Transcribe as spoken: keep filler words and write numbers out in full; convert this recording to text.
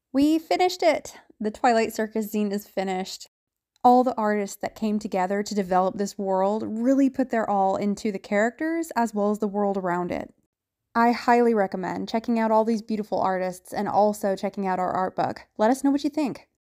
We finished it! The Twilight Circus zine is finished. All the artists that came together to develop this world really put their all into the characters as well as the world around it. I highly recommend checking out all these beautiful artists and also checking out our art book. Let us know what you think.